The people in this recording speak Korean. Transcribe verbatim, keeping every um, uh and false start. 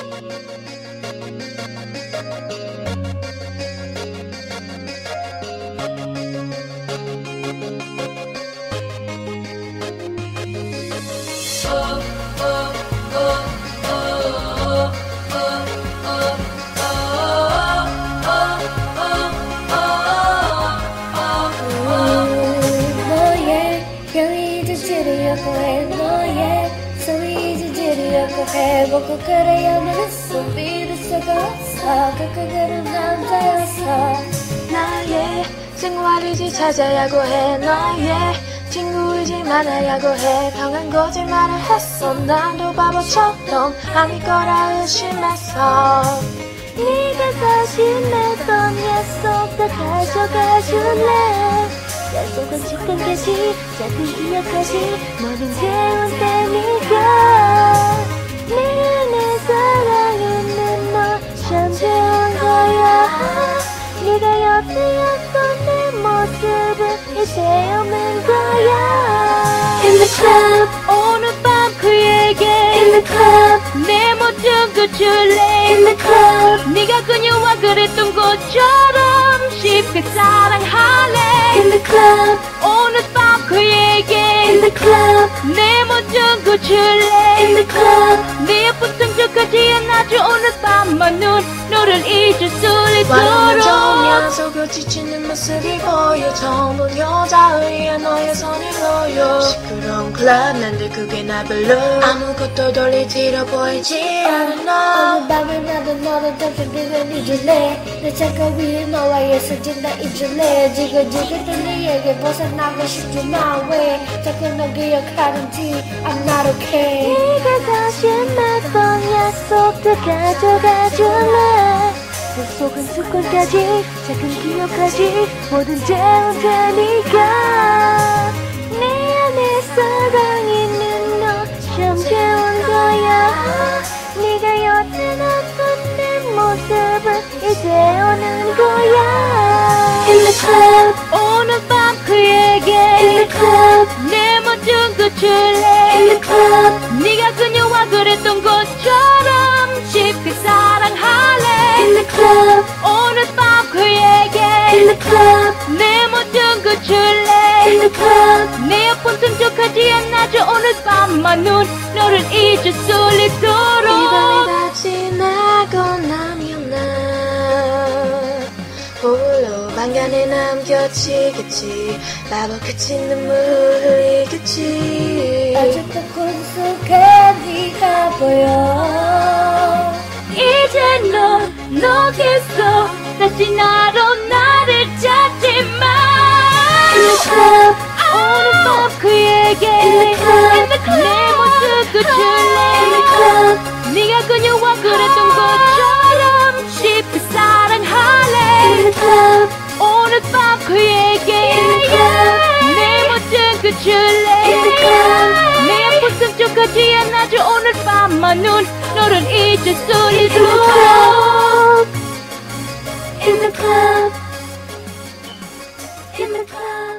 너의 소리 지지리려고 해보고 그래야만 했어 믿을 수가 없어 그 그들은 남자였어 나의 생활이지 찾아야고 해 너의 친구이지 만나야고 해 평한 거짓말을 했어 나도 바보처럼 아닐 거라 의심했어 네가 다시 냈던 약속 다 가져가줄래 약속은 지금까지 작은 기억까지 모든 재운 때니까 내 안에 사랑했는 너 잠재운 거야 네가 옆에였던 내 모습은 이제 없는 거야 In the club 오늘 밤 그에게 In the club 내 모든 걸 줄래 In the club 네가 그녀와 그랬던 것처럼 쉽게 사랑할래 In the club 오늘 밤 그에게 In the club 내 모든 걸 줄래 In the club 네 옆부터 저까지 안아줘 오늘 밤만 눈 너를 잊을 수 있도록 좋으면 속여 지치는 모습이 보여 처음 본 여자의 너의 손을 놓여 시끄러운 클럽 난데 그게 나 별로 아무것도 돌리지로 보이지 않아 오늘 밤에 나도 너를 잠시만 잊을래 내 창가 위에 너와의 사진 다 잊을래 지긋지긋한 네에게 벗어나고 싶지만 왜 자꾸 너 기억하는지 I'm not okay 네가 다시 맺던 약속도 가져가줄래 약속은 습관까지 작은 기억까지 모든 재운 테니까 내 안에 사랑 있는 너 잠재운 거야 네가 여태 놨던 내 모습은 이제 오는 거야 In the club 오늘 밤 그에게 In the club 내 모든 걸 줄래 In the club 네가 그녀와 그랬던 것처럼 쉽게 사랑할래 In the club 오늘 밤 그에게 In the club 내 모든 걸 줄래 In the club 내 옆은 척하지 않아줘 오늘 밤만 눈 너를 잊을 수 있도록 이 밤이 다 지나고 나면 나 홀로 방안에 남겨지겠지 바보같이 눈물 흘리겠지 아직도 꿈속에 네가 보여 이제 넌 너겠어 다시 나로 나를 찾지마 In the club 오늘 밤 그에게 In the club 내 모습을 줄래 In the club 네가 그녀와 그랬던 것처럼 쉽게 사랑할래 In the club 오늘 밤 그에게 In the club 내 모든 걸 줄래 In the club 내 앞은 척하지 않아줘 오늘 밤만 눈 너를 잊을 수 있도록 In the club In the club